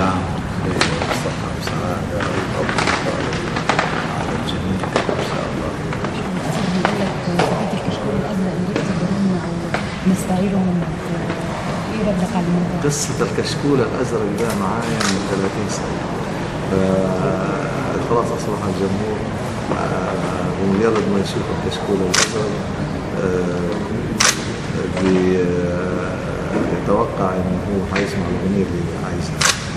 عام بخير وصحة وسعادة وأفضل على الجميع إن شاء الله. بيقول لك فكرة الكشكول الأزرق اللي بتقدرون أو نستعيره من إيه ردك على الموضوع؟ قصة الكشكول الأزرق ده معايا من 30 سنة. خلاص أصبح الجمهور بمجرد ما يشوف الكشكول الأزرق يتوقع إنه هو حيسمع الأغنية اللي عايزها.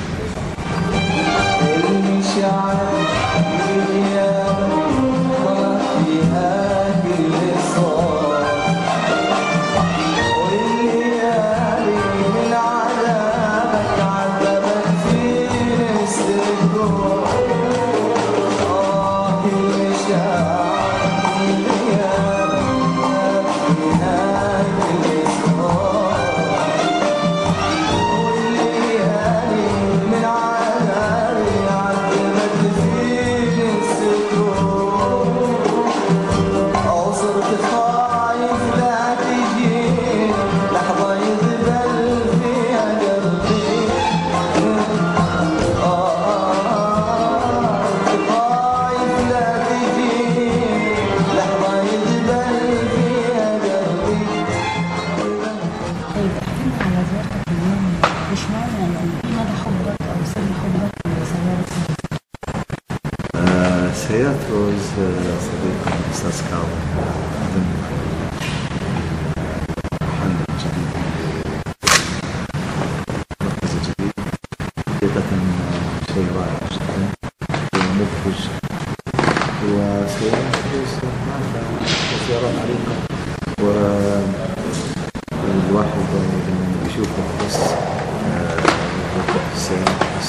سيارة روز صديقي الأستاذ كاظم قدم محل جديد، مركز جديد، حقيقة شيء رائع جدا ومبهج. وسيارة روز معنا سيارات عريقة، والواحد لما بيشوفه بس يركب السيارة بس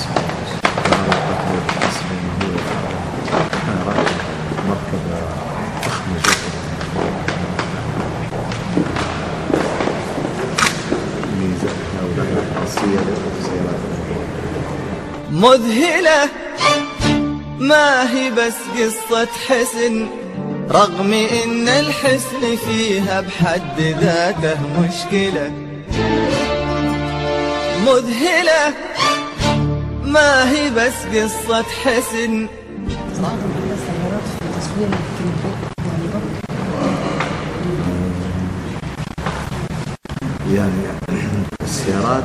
مركبة ضخمة جدا، ميزتها ولها خاصية للسيارات مذهلة، ما هي بس قصة حسن، رغم إن الحسن فيها بحد ذاته مشكلة. مذهلة، ما هي بس قصة حسن. يعني السيارات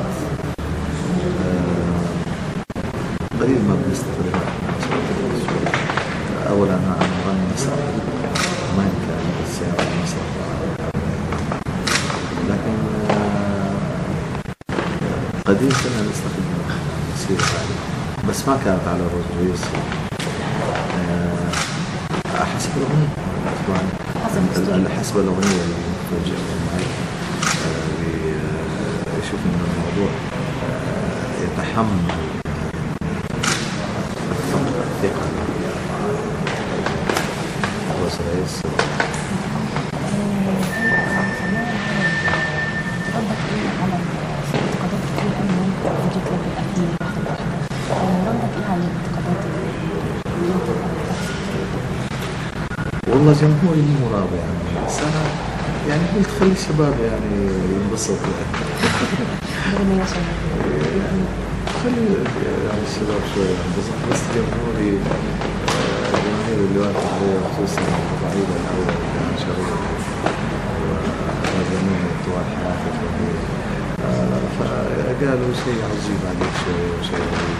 قليل ما بنستخدمها. أولا أنا غني مسرح، ما يمكن أن السيارة مسرح، لكن قديم كنا نستخدم السيارة هذه، بس ما كانت على الرجل. حسب الأغنية طبعا، حسب الأغنية اللي توجه معي، يشوف إن الموضوع يتحمل الثقة وسيس. ردك إيه على الانتقادات كتير أوي ممكن تجيك لك الأكيد؟ ردك إيه على الانتقادات اللي أنت والله جمهوري مو راضي عني، بس أنا يعني قلت خلي الشباب يعني ينبسطوا. خلي يعني الشباب شوي ينبسط، بس جمهوري اللي واقف عليه خصوصا الضعيفة الأول كان شرير وجميع طوال حياته كبير، فقالوا شيء عجيب عليك شوي وشيء غريب،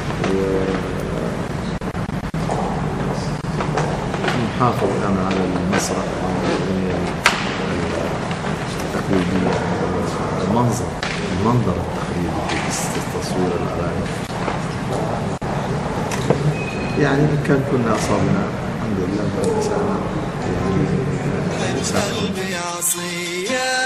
محافظ أنا على المسرح وعلى الأغنية التقليدية، المنظر التقليدي في تصوير الأغاني. يعني إن كان كنا أصابنا الحمد لله، يعني